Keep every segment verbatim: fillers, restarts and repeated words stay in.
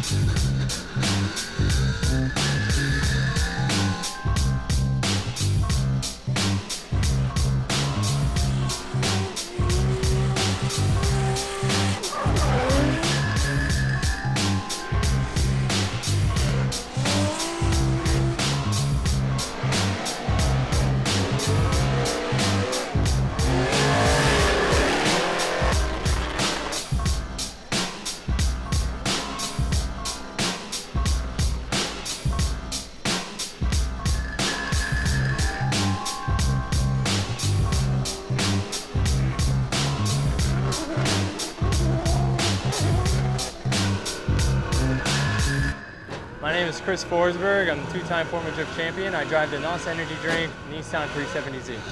My name is Chris Forsberg. I'm a two-time Formula Drift champion. I drive the N O S Energy Drink Nissan three seventy Z.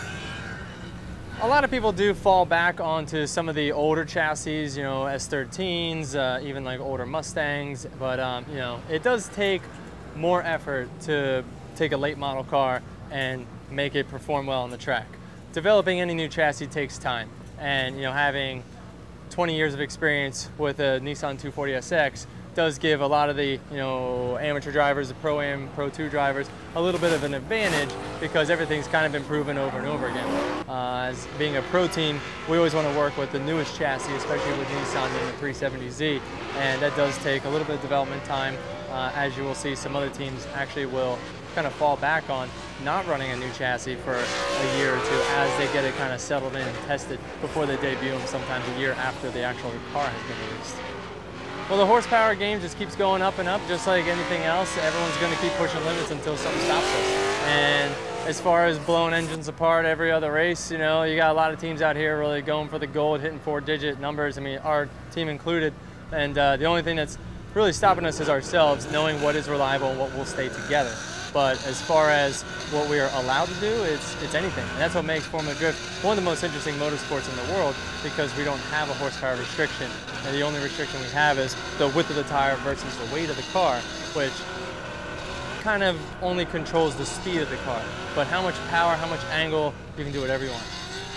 A lot of people do fall back onto some of the older chassis, you know, S thirteens, uh, even like older Mustangs, but um, you know, it does take more effort to take a late model car and make it perform well on the track. Developing any new chassis takes time, and you know, having twenty years of experience with a Nissan two forty S X does give a lot of the you know amateur drivers, the Pro-Am, Pro two drivers, a little bit of an advantage because everything's kind of been proven over and over again. Uh, as being a pro team, we always want to work with the newest chassis, especially with Nissan and the three seventy Z, and that does take a little bit of development time. Uh, as you will see, some other teams actually will kind of fall back on not running a new chassis for a year or two as they get it kind of settled in and tested before they debut them, sometimes a year after the actual car has been released. Well, the horsepower game just keeps going up and up, just like anything else. Everyone's going to keep pushing limits until something stops us. And as far as blowing engines apart every other race, you know, you got a lot of teams out here really going for the gold, hitting four-digit numbers. I mean, our team included. And uh, the only thing that's really stopping us is ourselves, knowing what is reliable and what will stay together. But as far as what we are allowed to do, it's, it's anything. And that's what makes Formula Drift one of the most interesting motorsports in the world, because we don't have a horsepower restriction. And the only restriction we have is the width of the tire versus the weight of the car, which kind of only controls the speed of the car. But how much power, how much angle, you can do whatever you want.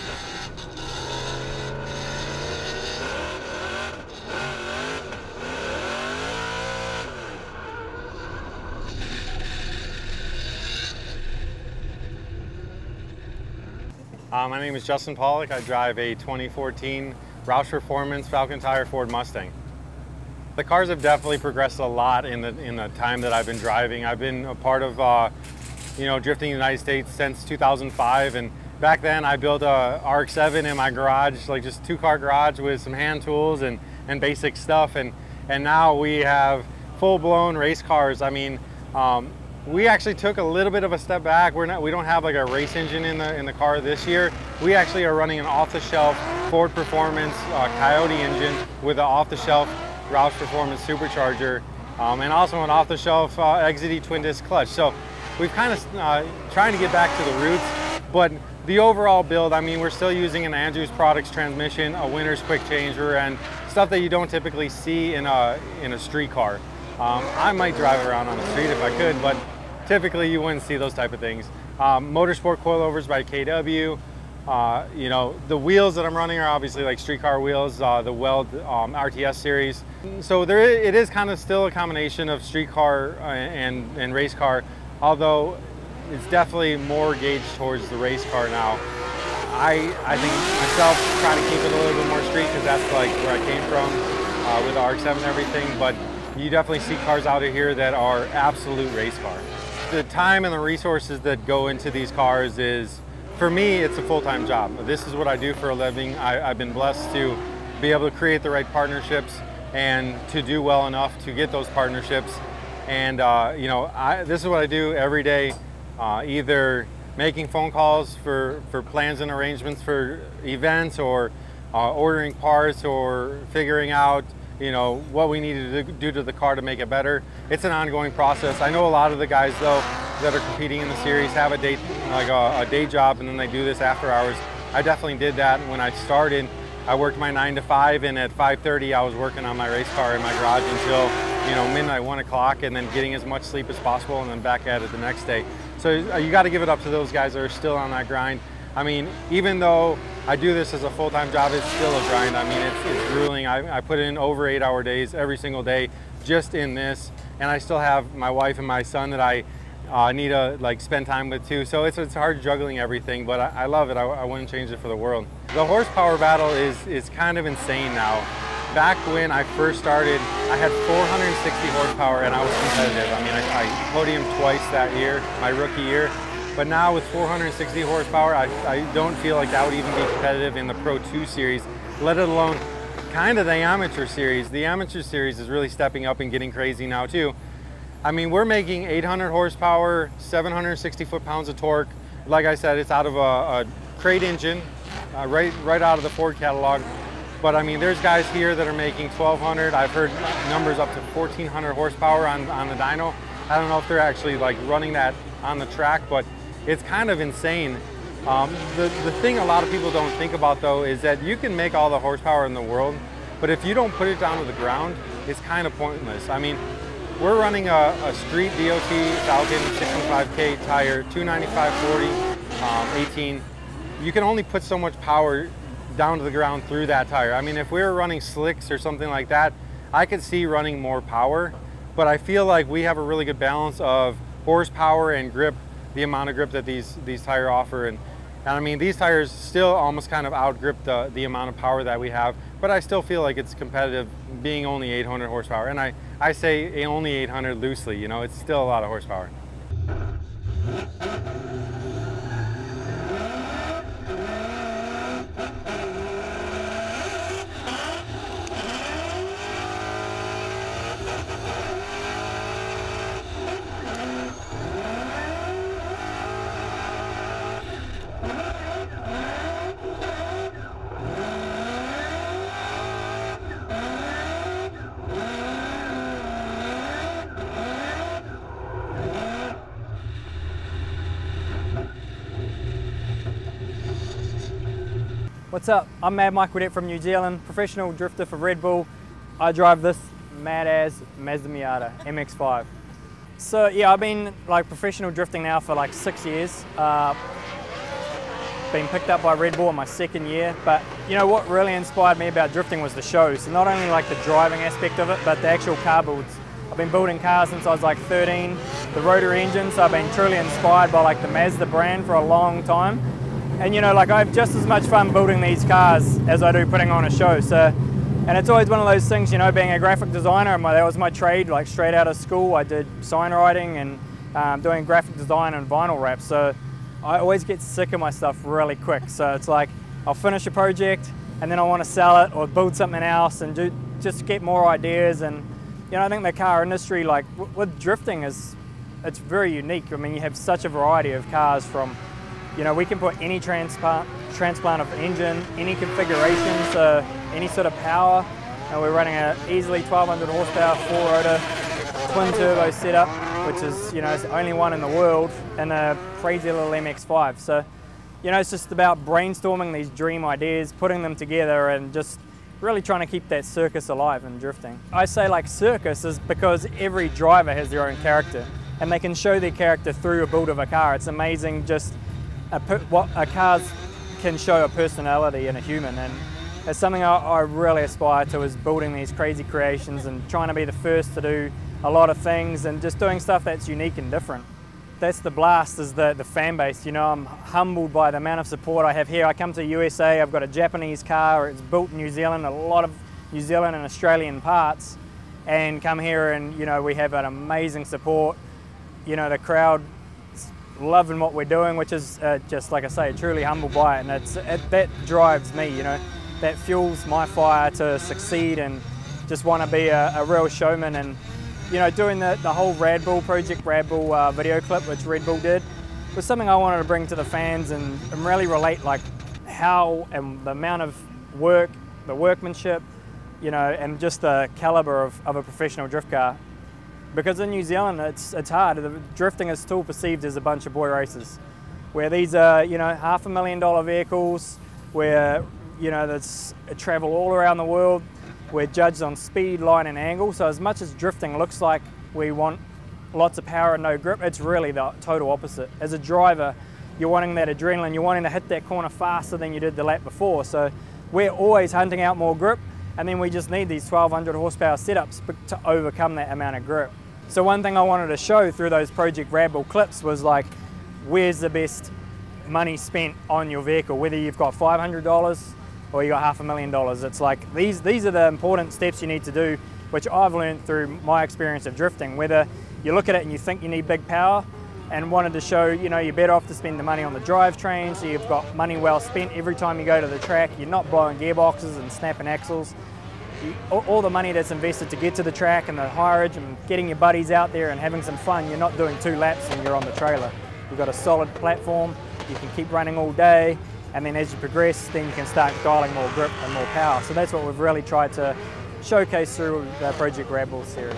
Uh, my name is Justin Pollock. I drive a twenty fourteen Roush Performance Falcon Tire Ford Mustang. The cars have definitely progressed a lot in the in the time that I've been driving. I've been a part of uh, you know drifting in the United States since two thousand five, and back then I built a R X seven in my garage, like just two-car garage with some hand tools and and basic stuff, and and now we have full-blown race cars. I mean. Um, We actually took a little bit of a step back. We're not, we don't have like a race engine in the in the car this year. We actually are running an off-the-shelf Ford Performance uh, Coyote engine with an off-the-shelf Roush Performance supercharger, um, and also an off-the-shelf uh, X Z D twin disc clutch. So we've kind of uh, trying to get back to the roots, but the overall build, I mean, we're still using an Andrews Products transmission, a Winters quick changer, and stuff that you don't typically see in a in a street car. Um, I might drive around on the street if I could, but typically you wouldn't see those type of things. Um, motorsport coilovers by K W. Uh, you know, the wheels that I'm running are obviously like street car wheels, uh, the Weld um, R T S series. So there, it is kind of still a combination of street car and, and race car, although it's definitely more gauged towards the race car now. I, I think myself try to keep it a little bit more street because that's like where I came from uh, with the R X seven and everything, but you definitely see cars out of here that are absolute race cars. The time and the resources that go into these cars is, for me, it's a full-time job. This is what I do for a living. I, I've been blessed to be able to create the right partnerships and to do well enough to get those partnerships. And uh, you know, I, this is what I do every day, uh, either making phone calls for, for plans and arrangements for events, or uh, ordering parts, or figuring out you know, what we need to do to the car to make it better. It's an ongoing process. I know a lot of the guys though that are competing in the series have a day, like a, a day job, and then they do this after hours. I definitely did that when I started. I worked my nine to five, and at five thirty I was working on my race car in my garage until you know midnight, one o'clock, and then getting as much sleep as possible, and then back at it the next day. So you got to give it up to those guys that are still on that grind. I mean, even though I do this as a full-time job, it's still a grind. I mean, it's, it's grueling. I, I put in over eight-hour days every single day, just in this, and I still have my wife and my son that I uh, need to like spend time with too. So it's, it's hard juggling everything, but I, I love it. I, I wouldn't change it for the world. The horsepower battle is, is kind of insane now. Back when I first started, I had four hundred sixty horsepower and I was competitive. I mean, I, I podiumed twice that year, my rookie year. But now with four hundred sixty horsepower, I, I don't feel like that would even be competitive in the Pro two series, let alone kind of the amateur series. The amateur series is really stepping up and getting crazy now too. I mean, we're making eight hundred horsepower, seven hundred sixty foot-pounds of torque. Like I said, it's out of a, a crate engine, uh, right, right out of the Ford catalog. But I mean, there's guys here that are making twelve hundred. I've heard numbers up to fourteen hundred horsepower on, on the dyno. I don't know if they're actually like running that on the track, but it's kind of insane. Um, the, the thing a lot of people don't think about though is that you can make all the horsepower in the world, but if you don't put it down to the ground, it's kind of pointless. I mean, we're running a, a street D O T Falcon six twenty-five K tire, two ninety-five forty, um, eighteen. You can only put so much power down to the ground through that tire. I mean, if we were running slicks or something like that, I could see running more power, but I feel like we have a really good balance of horsepower and grip, the amount of grip that these these tires offer. And, and I mean, these tires still almost kind of outgrip the, the amount of power that we have, but I still feel like it's competitive being only eight hundred horsepower. And I, I say only eight hundred loosely, you know, it's still a lot of horsepower. What's up? I'm Mad Mike Wedette from New Zealand, professional drifter for Red Bull. I drive this mad-ass Mazda Miata M X five. So yeah, I've been like professional drifting now for like six years. Uh, been picked up by Red Bull in my second year, but you know what really inspired me about drifting was the show. So not only like the driving aspect of it, but the actual car builds. I've been building cars since I was like thirteen, the rotary engine, so I've been truly inspired by like the Mazda brand for a long time. And you know, like I have just as much fun building these cars as I do putting on a show. So, and it's always one of those things, you know, being a graphic designer, my, that was my trade, like straight out of school. I did sign writing and um, doing graphic design and vinyl wrap. So I always get sick of my stuff really quick. So it's like, I'll finish a project and then I want to sell it or build something else and do, just get more ideas. And, you know, I think the car industry, like with drifting is, it's very unique. I mean, you have such a variety of cars from, you know, we can put any transplant, transplant of engine, any configuration, so any sort of power. And we're running an easily twelve hundred horsepower four-rotor twin turbo setup, which is, you know, it's the only one in the world, and a crazy little M X five. So, you know, it's just about brainstorming these dream ideas, putting them together, and just really trying to keep that circus alive in drifting. I say like circus is because every driver has their own character, and they can show their character through a build of a car. It's amazing just A, what a cars can show a personality in a human, and it's something I, I really aspire to, is building these crazy creations and trying to be the first to do a lot of things and just doing stuff that's unique and different. That's the blast, is the, the fan base. You know, I'm humbled by the amount of support I have here. I come to U S A, I've got a Japanese car, it's built in New Zealand, a lot of New Zealand and Australian parts, and come here and, you know, we have an amazing support. You know, the crowd loving what we're doing, which is uh, just like I say, truly humbled by it, and it's, it, that drives me, you know, that fuels my fire to succeed and just want to be a, a real showman. And you know, doing the, the whole Red Bull project, Red Bull uh, video clip, which Red Bull did, was something I wanted to bring to the fans and, and really relate like how and the amount of work, the workmanship, you know, and just the caliber of, of a professional drift car. Because in New Zealand, it's, it's hard. The drifting is still perceived as a bunch of boy races, where these are, you know, half a million dollar vehicles, where, you know, that's travel all around the world. We're judged on speed, line and angle. So as much as drifting looks like we want lots of power and no grip, it's really the total opposite. As a driver, you're wanting that adrenaline, you're wanting to hit that corner faster than you did the lap before. So we're always hunting out more grip, and then we just need these twelve hundred horsepower setups to overcome that amount of grip. So one thing I wanted to show through those Project Rad Bull clips was like, where's the best money spent on your vehicle, whether you've got five hundred dollars or you got half a million dollars. It's like, these, these are the important steps you need to do, which I've learned through my experience of drifting. Whether you look at it and you think you need big power, and wanted to show, you know, you're better off to spend the money on the drivetrain, so you've got money well spent every time you go to the track. You're not blowing gearboxes and snapping axles. You, all, all the money that's invested to get to the track and the hireage and getting your buddies out there and having some fun, you're not doing two laps and you're on the trailer. You've got a solid platform, you can keep running all day, and then as you progress, then you can start dialing more grip and more power. So that's what we've really tried to showcase through the Project Rad Bull series.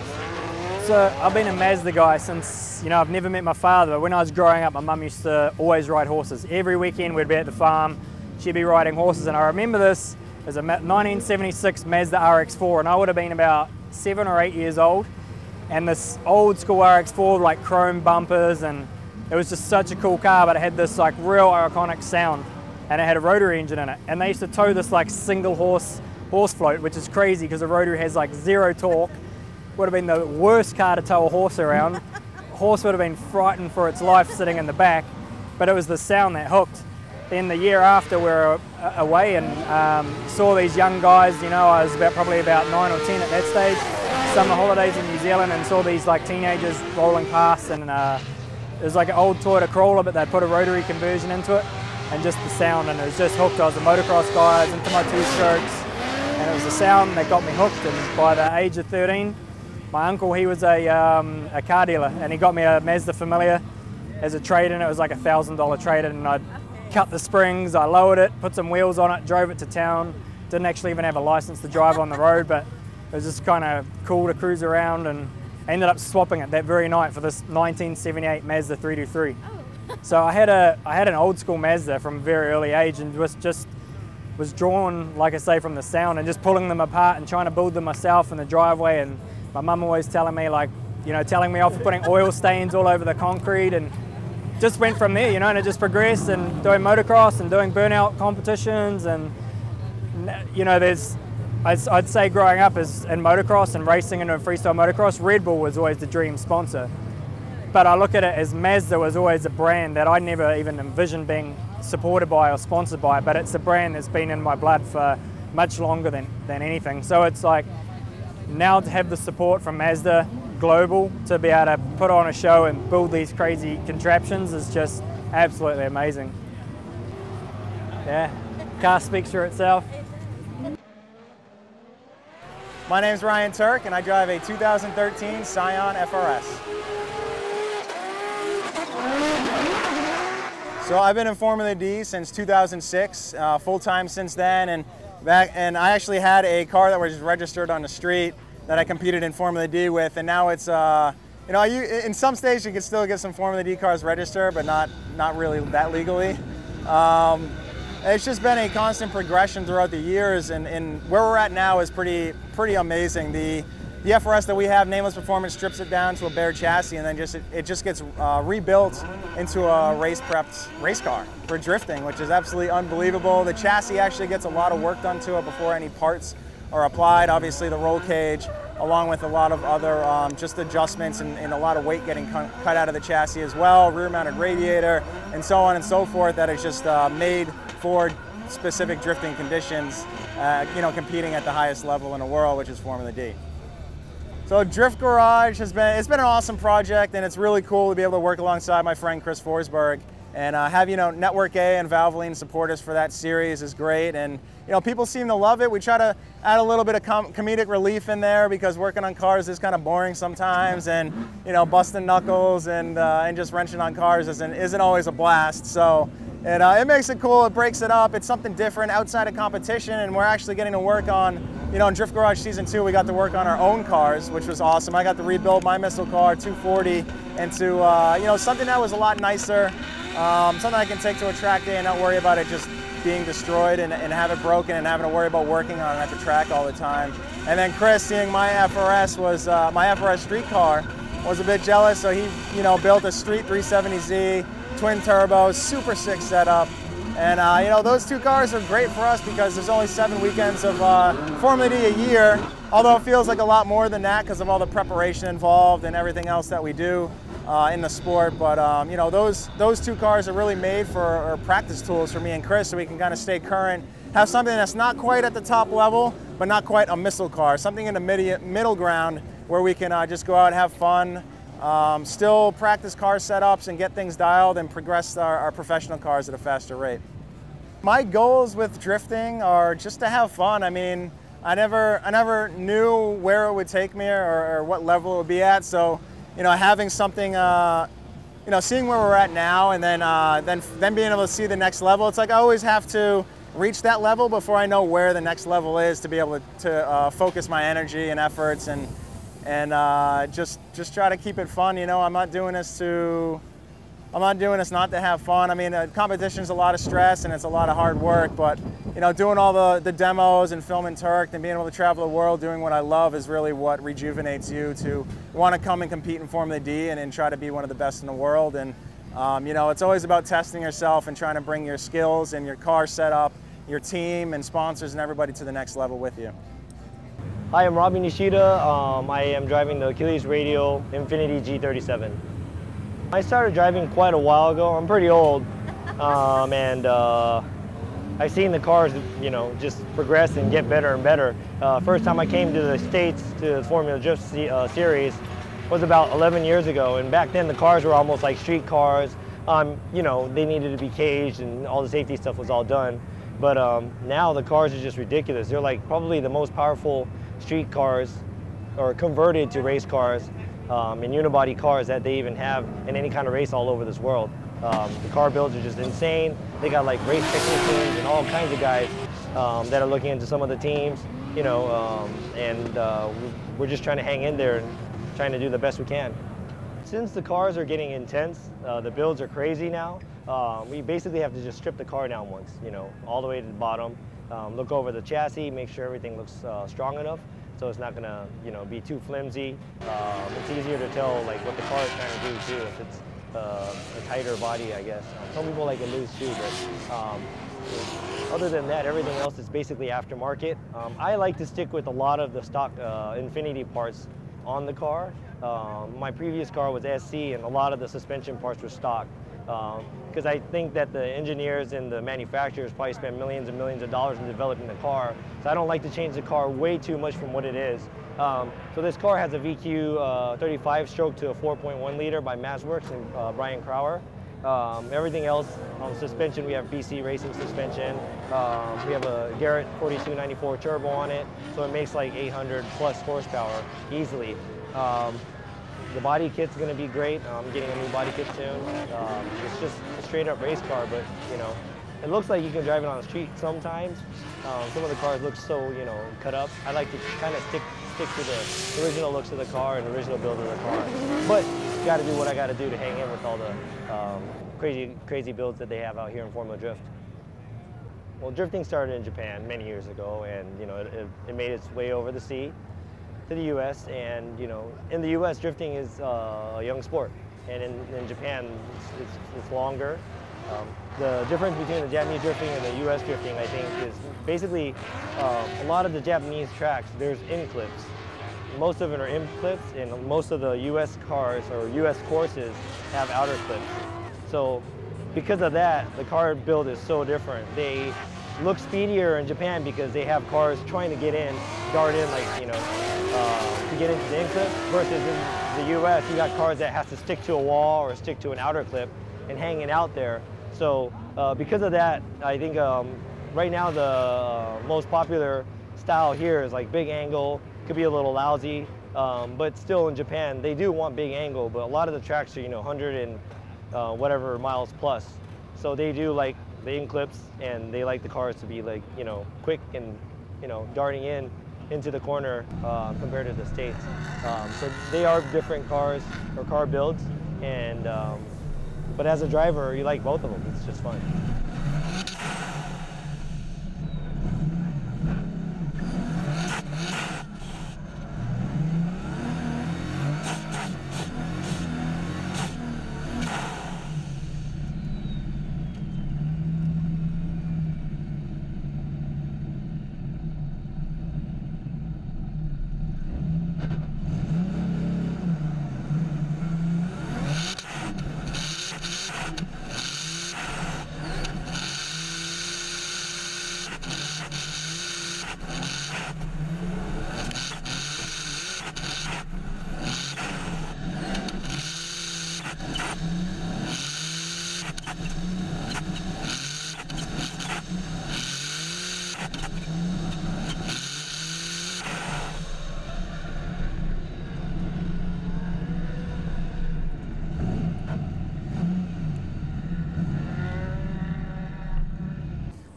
So I've been a Mazda guy since, you know, I've never met my father. When I was growing up, my mum used to always ride horses. Every weekend we'd be at the farm, she'd be riding horses, and I remember this as a nineteen seventy-six Mazda R X four, and I would have been about seven or eight years old, and this old school R X four with like chrome bumpers, and it was just such a cool car, but it had this like real iconic sound, and it had a rotary engine in it, and they used to tow this like single horse horse float, which is crazy because the rotary has like zero torque. Would have been the worst car to tow a horse around. Horse would have been frightened for its life sitting in the back, but it was the sound that hooked. Then the year after we were away and um, saw these young guys, you know, I was about probably about nine or ten at that stage, summer holidays in New Zealand, and saw these like teenagers rolling past, and uh, it was like an old Toyota Corolla, but they put a rotary conversion into it, and just the sound, and it was just hooked. I was a motocross guy, I was into my two-strokes, and it was the sound that got me hooked. And by the age of thirteen, my uncle, he was a, um, a car dealer, and he got me a Mazda Familia as a trade-in. It was like a thousand dollar trade-in, and I cut the springs, I lowered it, put some wheels on it, drove it to town. Didn't actually even have a license to drive on the road, but it was just kind of cool to cruise around, and I ended up swapping it that very night for this nineteen seventy-eight Mazda three two three. Oh. So I had a I had an old school Mazda from a very early age, and was just was drawn, like I say, from the sound, and just pulling them apart and trying to build them myself in the driveway. And my mum always telling me, like, you know, telling me off for putting oil stains all over the concrete, and just went from there, you know, and it just progressed, and doing motocross and doing burnout competitions. And, you know, there's, I'd, I'd say growing up as in motocross and racing into freestyle motocross, Red Bull was always the dream sponsor. But I look at it as Mazda was always a brand that I never even envisioned being supported by or sponsored by, but it's a brand that's been in my blood for much longer than, than anything. So it's like, now to have the support from Mazda Global to be able to put on a show and build these crazy contraptions is just absolutely amazing. Yeah, car speaks for itself. My name's Ryan Turk, and I drive a two thousand thirteen Scion F R S. So I've been in Formula D since two thousand six, uh, full-time since then, and back, and I actually had a car that was registered on the street that I competed in Formula D with, and now it's, uh, you know, you, in some states you can still get some Formula D cars registered, but not, not really that legally. Um, it's just been a constant progression throughout the years, and, and where we're at now is pretty, pretty amazing. The, the F R S that we have, Nameless Performance, strips it down to a bare chassis, and then just it, it just gets uh, rebuilt into a race-prepped race car for drifting, which is absolutely unbelievable. The chassis actually gets a lot of work done to it before any parts are applied. Obviously the roll cage, along with a lot of other um, just adjustments, and, and a lot of weight getting cut out of the chassis as well, rear-mounted radiator, and so on and so forth, that is just uh, made for specific drifting conditions, uh, you know, competing at the highest level in the world, which is Formula D. So Drift Garage has been, it's been an awesome project, and it's really cool to be able to work alongside my friend Chris Forsberg, and uh, have, you know, Network A and Valvoline support us for that series is great. And, you know, people seem to love it. We try to add a little bit of com comedic relief in there, because working on cars is kind of boring sometimes, and, you know, busting knuckles and, uh, and just wrenching on cars isn't, isn't always a blast. So it, uh, it makes it cool, it breaks it up, it's something different outside of competition, and we're actually getting to work on, you know, in Drift Garage Season two, we got to work on our own cars, which was awesome. I got to rebuild my Missile car, two forty, into, uh, you know, something that was a lot nicer, um, something I can take to a track day and not worry about it just being destroyed and, and have it broken and having to worry about working on it at the track all the time. And then Chris, seeing my F R S was, uh, my F R S street car, was a bit jealous, so he, you know, built a street three seventy Z, twin turbos, super sick setup. And uh, you know, those two cars are great for us because there's only seven weekends of uh, Formula D a year, although it feels like a lot more than that because of all the preparation involved and everything else that we do uh, in the sport. But um, you know, those, those two cars are really made for or practice tools for me and Chris, so we can kind of stay current, have something that's not quite at the top level, but not quite a missile car, something in the mid middle ground where we can uh, just go out and have fun, um, still practice car setups and get things dialed and progress our, our professional cars at a faster rate. My goals with drifting are just to have fun. I mean, I never, I never knew where it would take me or, or what level it would be at. So, you know, having something, uh, you know, seeing where we're at now, and then, uh, then, then being able to see the next level. It's like I always have to reach that level before I know where the next level is to be able to, to uh, focus my energy and efforts and, and uh, just, just try to keep it fun. You know, I'm not doing this to. I'm not doing this not to have fun. I mean, uh, competition's a lot of stress and it's a lot of hard work, but you know, doing all the, the demos and filming Turk and being able to travel the world doing what I love is really what rejuvenates you to want to come and compete in Formula D and, and try to be one of the best in the world. And um, you know, it's always about testing yourself and trying to bring your skills and your car setup, your team and sponsors and everybody to the next level with you. Hi, I'm Robbie Nishida. Um, I am driving the Achilles Radial Infinity G thirty-seven. I started driving quite a while ago. I'm pretty old, um, and uh, I've seen the cars, you know, just progress and get better and better. Uh, first time I came to the States to the Formula Drift se uh, series was about eleven years ago, and back then the cars were almost like street cars. Um, you know, they needed to be caged and all the safety stuff was all done. But um, now the cars are just ridiculous. They're like probably the most powerful street cars, or converted to race cars. Um, and unibody cars that they even have in any kind of race all over this world. Um, the car builds are just insane. They got like race technicians and all kinds of guys um, that are looking into some of the teams, you know, um, and uh, we're just trying to hang in there and trying to do the best we can. Since the cars are getting intense, uh, the builds are crazy now, uh, we basically have to just strip the car down once, you know, all the way to the bottom, um, look over the chassis, make sure everything looks uh, strong enough. So it's not gonna, you know, be too flimsy. Um, it's easier to tell like what the car is trying to do too if it's uh, a tighter body, I guess. Um, some people like it loose too, but um, other than that, everything else is basically aftermarket. Um, I like to stick with a lot of the stock uh, Infinity parts on the car. Um, my previous car was S C, and a lot of the suspension parts were stock. Because um, I think that the engineers and the manufacturers probably spend millions and millions of dollars in developing the car. So I don't like to change the car way too much from what it is. Um, so this car has a V Q uh, thirty-five stroke to a four point one liter by Mazworks and uh, Brian Crowder. Um, everything else on suspension, we have B C Racing suspension. Um, we have a Garrett forty-two ninety-four turbo on it, so it makes like eight hundred plus horsepower easily. Um, The body kit's gonna be great. I'm getting a new body kit soon. Um, it's just a straight up race car, but you know, it looks like you can drive it on the street sometimes. Um, some of the cars look so, you know, cut up. I like to kind of stick stick to the original looks of the car and original build of the car. But got to do what I got to do to hang in with all the um, crazy crazy builds that they have out here in Formula Drift. Well, drifting started in Japan many years ago, and you know, it, it made its way over the sea to the U S, and you know, in the U S drifting is uh, a young sport, and in, in Japan it's, it's, it's longer. Um, the difference between the Japanese drifting and the U S drifting, I think, is basically uh, a lot of the Japanese tracks, there's in clips. Most of it are in clips, and most of the U S cars or U S courses have outer clips. So because of that, the car build is so different. They look speedier in Japan because they have cars trying to get in, dart in, like, you know, uh, to get into the in clip, versus in the U S, you got cars that have to stick to a wall or stick to an outer clip and hanging out there. So uh, because of that, I think um, right now the uh, most popular style here is like big angle. Could be a little lousy, um, but still in Japan, they do want big angle, but a lot of the tracks are, you know, one hundred and uh, whatever miles plus. So they do like the in clips, and they like the cars to be like, you know, quick and, you know, darting in into the corner uh, compared to the States. Um, so they are different cars or car builds, and um, but as a driver, you like both of them. It's just fun.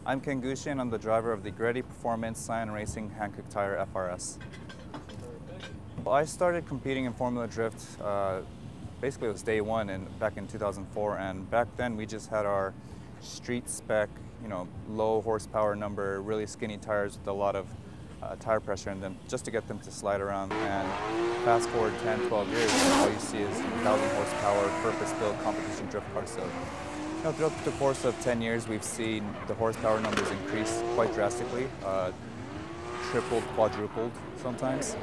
I'm Ken Gushian. I'm the driver of the Greddy Performance Scion Racing Hankook Tire F R S. Well, I started competing in Formula Drift, uh, basically it was day one and back in two thousand four, and back then we just had our street spec, you know, low horsepower number, really skinny tires with a lot of uh, tire pressure in them, just to get them to slide around. And fast forward ten, twelve years, all you see is one thousand horsepower, purpose-built competition drift cars. So, you know, throughout the course of ten years, we've seen the horsepower numbers increase quite drastically, uh, tripled, quadrupled sometimes.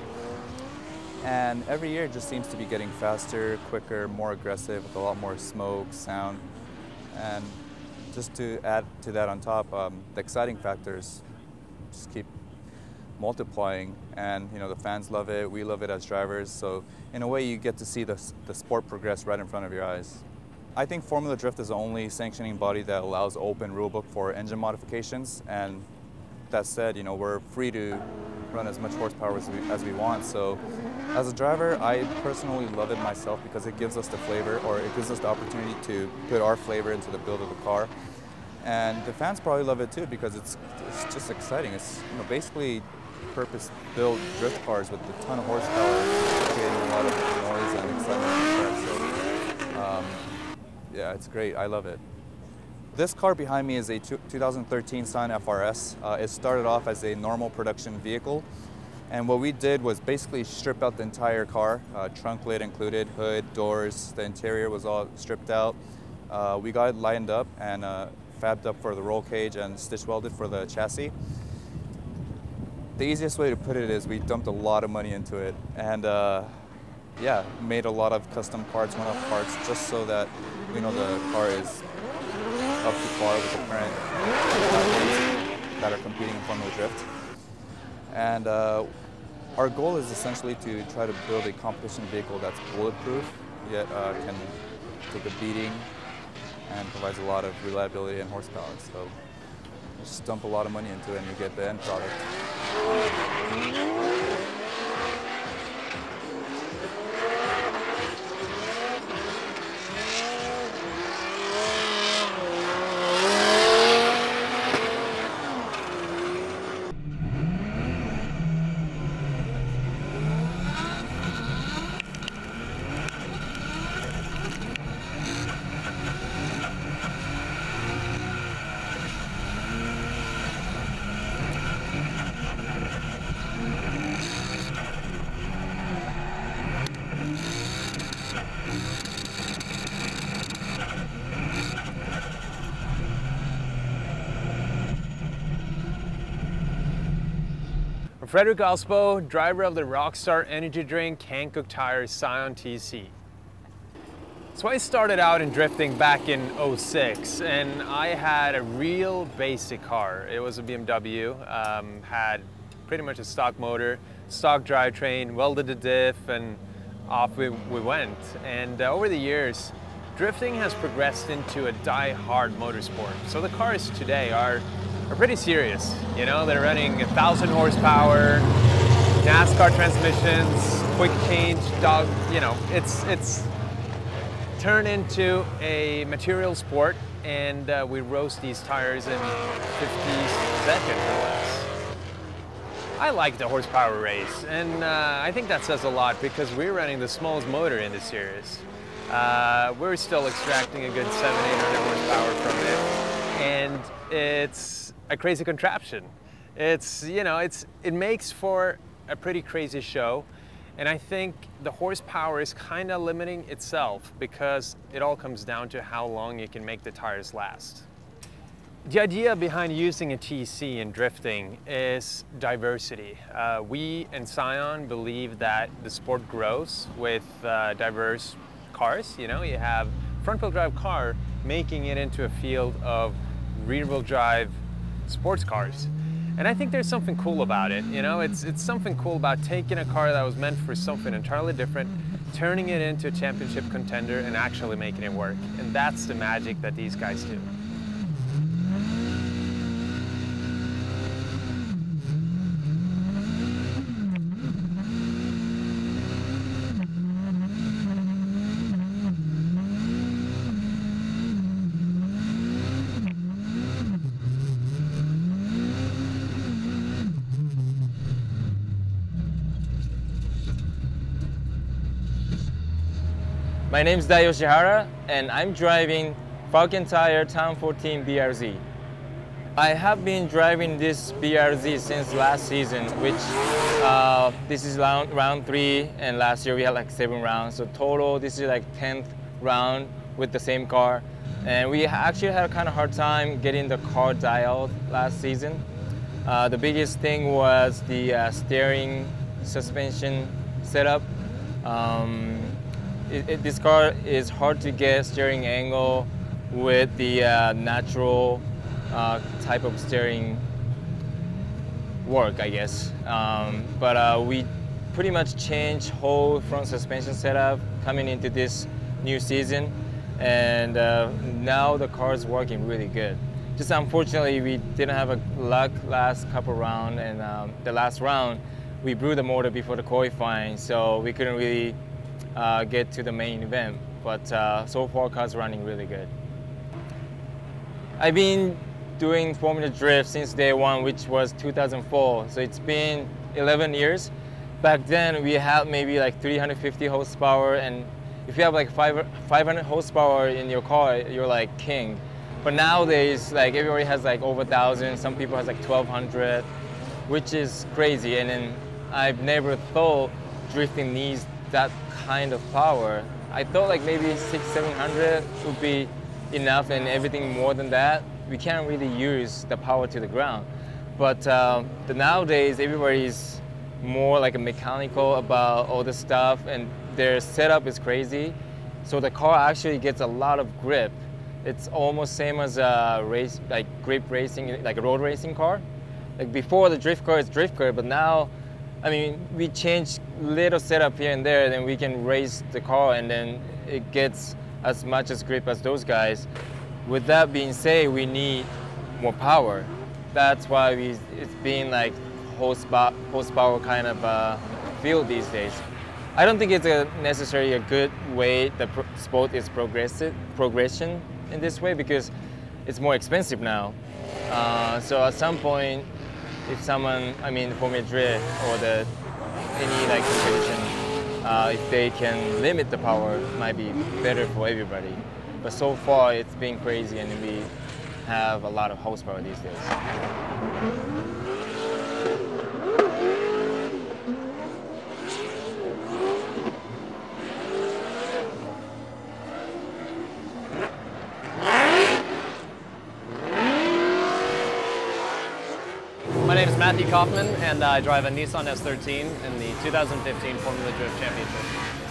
And every year it just seems to be getting faster, quicker, more aggressive, with a lot more smoke, sound. And just to add to that on top, um, the exciting factors just keep multiplying, and you know, the fans love it, we love it as drivers. So in a way, you get to see the, the sport progress right in front of your eyes. I think Formula Drift is the only sanctioning body that allows open rulebook for engine modifications. And that said, you know, we're free to run as much horsepower as we, as we want. So as a driver, I personally love it myself because it gives us the flavor, or it gives us the opportunity to put our flavor into the build of the car. And the fans probably love it too because it's, it's just exciting. It's, you know, basically purpose-built drift cars with a ton of horsepower, creating a lot of noise and excitement. So, um, yeah, it's great. I love it. This car behind me is a two thousand thirteen Scion F R S. Uh, it started off as a normal production vehicle, and what we did was basically strip out the entire car, uh, trunk lid included, hood, doors, the interior was all stripped out. Uh, we got it lined up and uh, fabbed up for the roll cage and stitch welded for the chassis. The easiest way to put it is we dumped a lot of money into it, and uh, yeah, made a lot of custom parts, one-off parts, just so that we know the car is up to par with the current athletes that are competing in Formula Drift. And uh, our goal is essentially to try to build a competition vehicle that's bulletproof, yet uh, can take a beating and provides a lot of reliability and horsepower. So just dump a lot of money into it and you get the end product. Frederick Ospo, driver of the Rockstar energy drink Hankook Tire Scion T C. So I started out in drifting back in oh six, and I had a real basic car. It was a B M W, um, had pretty much a stock motor, stock drivetrain, welded the diff, and off we, we went. And uh, over the years, drifting has progressed into a die-hard motorsport. So the cars today are are pretty serious. You know, they're running a thousand horsepower, NASCAR transmissions, quick change, dog, you know, it's, it's turned into a material sport, and uh, we roast these tires in fifty seconds or less. I like the horsepower race, and uh, I think that says a lot because we're running the smallest motor in the series. Uh, we're still extracting a good seven, eight hundred horsepower from it, and it's a crazy contraption. It's, you know, it's, it makes for a pretty crazy show, and I think the horsepower is kind of limiting itself because it all comes down to how long you can make the tires last. The idea behind using a T C in drifting is diversity. Uh, we in Scion believe that the sport grows with uh, diverse cars. You know, you have front-wheel drive car making it into a field of rear-wheel drive sports cars. And I think there's something cool about it. You know, it's, it's something cool about taking a car that was meant for something entirely different, turning it into a championship contender and actually making it work. And that's the magic that these guys do. My name is Dai Yoshihara, and I'm driving Falcon Tire Town fourteen B R Z. I have been driving this B R Z since last season, which uh, this is round, round three, and last year we had like seven rounds. So total, this is like tenth round with the same car. And we actually had a kind of hard time getting the car dialed last season. Uh, the biggest thing was the uh, steering suspension setup. Um, It, it, this car is hard to get steering angle with the uh, natural uh, type of steering work, I guess. Um, but uh, we pretty much changed whole front suspension setup coming into this new season, and uh, now the car is working really good. Just unfortunately, we didn't have a luck last couple round, and um, the last round we blew the motor before the qualifying, so we couldn't really Uh, get to the main event, but uh, so far car's running really good. I've been doing Formula Drift since day one, which was two thousand four, so it's been eleven years. Back then we had maybe like three hundred fifty horsepower, and if you have like five hundred horsepower in your car, you're like king. But nowadays, like everybody has like over one thousand, some people has like twelve hundred, which is crazy. And then I've never thought drifting needs that kind of power. I thought like maybe six, seven hundred would be enough, and everything more than that, we can't really use the power to the ground. But uh, the nowadays, everybody's more like a mechanical about all the stuff, and their setup is crazy. So the car actually gets a lot of grip. It's almost same as a race, like grip racing, like a road racing car. Like before, the drift car is drift car, but now, I mean, we change little setup here and there, then we can race the car, and then it gets as much as grip as those guys. With that being said, we need more power. That's why we, it's been like horsepower, horsepower kind of uh, field these days. I don't think it's a necessarily a good way the pro sport is progressive, progression in this way, because it's more expensive now. Uh, so at some point, if someone, I mean, Formula Drift or the any like competition, uh, if they can limit the power, it might be better for everybody. But so far, it's been crazy, and we have a lot of horsepower these days. My name is Matthew Kaufman, and I drive a Nissan S thirteen in the two thousand fifteen Formula Drift Championship.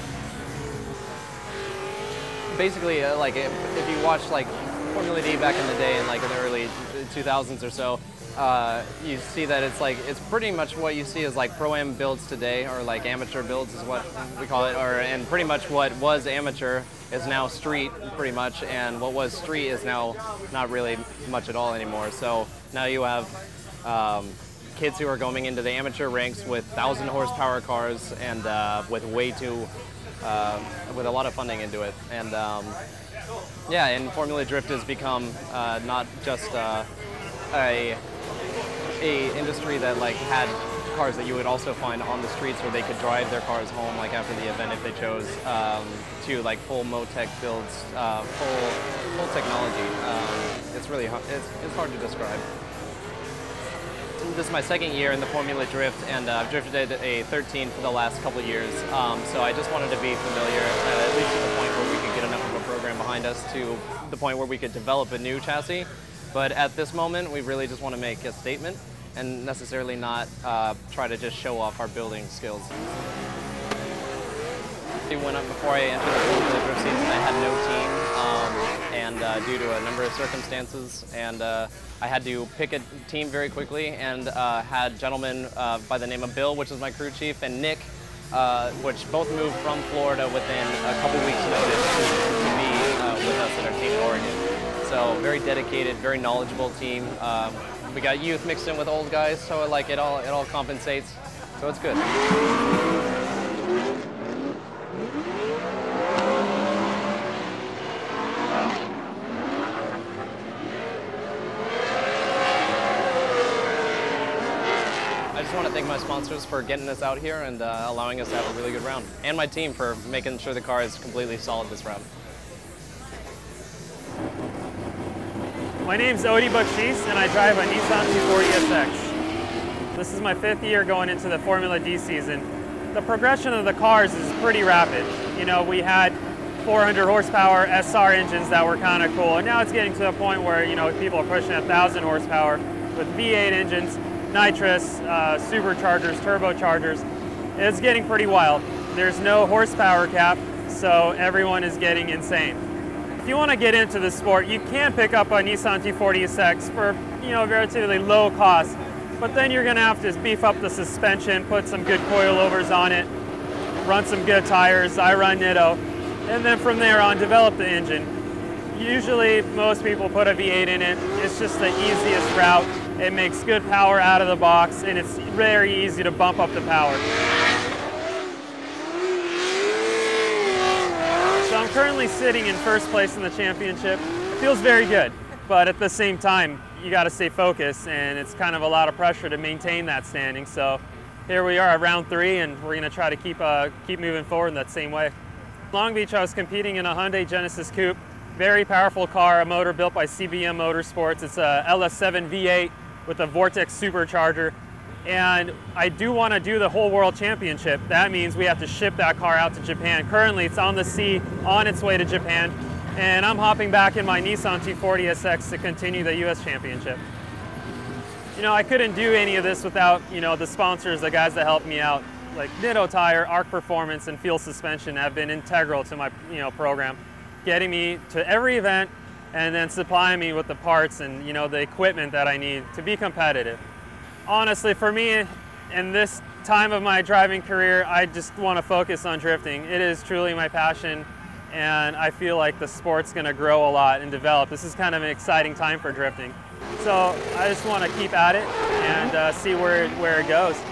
Basically, uh, like if, if you watch like Formula D back in the day, in like in the early two thousands or so, uh, you see that it's like it's pretty much what you see as like pro-am builds today, or like amateur builds is what we call it, or and pretty much what was amateur is now street, pretty much, and what was street is now not really much at all anymore. So now you have Um, kids who are going into the amateur ranks with thousand horsepower cars, and uh, with way too, uh, with a lot of funding into it. And um, yeah, and Formula Drift has become uh, not just uh, a, a industry that like had cars that you would also find on the streets where they could drive their cars home like after the event if they chose, um, to like full Motec builds, uh, full, full technology. Um, it's really hard, it's, it's hard to describe. This is my second year in the Formula Drift, and uh, I've drifted a thirteen for the last couple of years. Um, so I just wanted to be familiar, uh, at least to the point where we could get enough of a program behind us to the point where we could develop a new chassis. But at this moment, we really just want to make a statement and necessarily not uh, try to just show off our building skills. When I, before I entered the Formula Drift season, I had no team, um, and uh, due to a number of circumstances, and uh, I had to pick a team very quickly, and uh, had gentlemen uh, by the name of Bill, which is my crew chief, and Nick, uh, which both moved from Florida within a couple weeks' notice to, to be uh, with us in our team in Oregon. So very dedicated, very knowledgeable team. Uh, we got youth mixed in with old guys, so like it all it all compensates. So it's good. I just want to thank thank my sponsors for getting us out here and uh, allowing us to have a really good round. And my team for making sure the car is completely solid this round. My name's Odi Bakshis and I drive a Nissan two forty S X. This is my fifth year going into the Formula D season. The progression of the cars is pretty rapid. You know, we had four hundred horsepower S R engines that were kind of cool, and now it's getting to a point where, you know, people are pushing one thousand horsepower with V eight engines, nitrous, uh, superchargers, turbochargers. It's getting pretty wild. There's no horsepower cap, so everyone is getting insane. If you want to get into the sport, you can pick up a Nissan two forty S X for, you know, relatively low cost, but then you're going to have to beef up the suspension, put some good coilovers on it, run some good tires. I run Nitto, and then from there on, develop the engine. Usually, most people put a V eight in it. It's just the easiest route. It makes good power out of the box, and it's very easy to bump up the power. So I'm currently sitting in first place in the championship. It feels very good, but at the same time, you got to stay focused, and it's kind of a lot of pressure to maintain that standing. So here we are at round three, and we're going to try to keep uh, keep moving forward in that same way. Long Beach, I was competing in a Hyundai Genesis Coupe. Very powerful car, a motor built by C B M Motorsports. It's a L S seven V eight with a Vortex supercharger. And I do want to do the whole world championship. That means we have to ship that car out to Japan. Currently, it's on the sea, on its way to Japan. And I'm hopping back in my Nissan two forty S X to continue the U S championship. You know, I couldn't do any of this without, you know, the sponsors, the guys that helped me out. Like Nitto Tire, Arc Performance, and Fuel Suspension have been integral to my, you know, program, getting me to every event and then supplying me with the parts and, you know, the equipment that I need to be competitive. Honestly, for me, in this time of my driving career, I just want to focus on drifting. It is truly my passion, and I feel like the sport's going to grow a lot and develop. This is kind of an exciting time for drifting. So I just want to keep at it and uh, see where, where it goes.